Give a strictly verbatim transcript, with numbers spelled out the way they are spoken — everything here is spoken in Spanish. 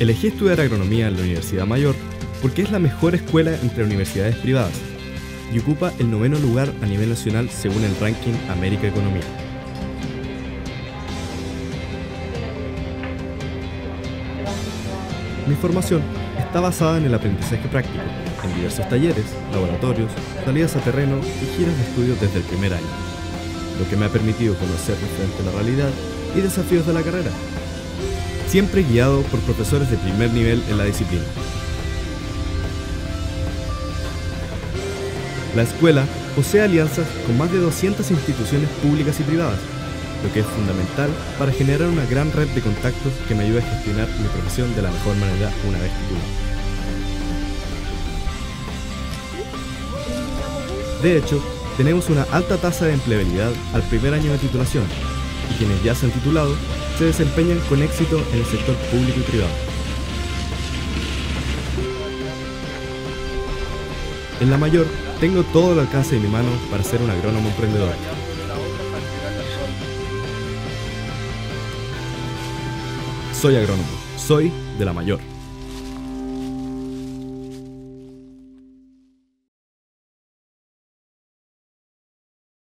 Elegí estudiar agronomía en la Universidad Mayor porque es la mejor escuela entre universidades privadas y ocupa el noveno lugar a nivel nacional según el ranking América Economía. Mi formación está basada en el aprendizaje práctico, en diversos talleres, laboratorios, salidas a terreno y giras de estudio desde el primer año, lo que me ha permitido conocer de frente la realidad y desafíos de la carrera, siempre guiado por profesores de primer nivel en la disciplina. La escuela posee alianzas con más de doscientas instituciones públicas y privadas, lo que es fundamental para generar una gran red de contactos que me ayude a gestionar mi profesión de la mejor manera una vez titulado. De hecho, tenemos una alta tasa de empleabilidad al primer año de titulación, y quienes ya se han titulado se desempeñan con éxito en el sector público y privado. En la Mayor, tengo todo al alcance de mi mano para ser un agrónomo emprendedor. Soy agrónomo, soy de la Mayor.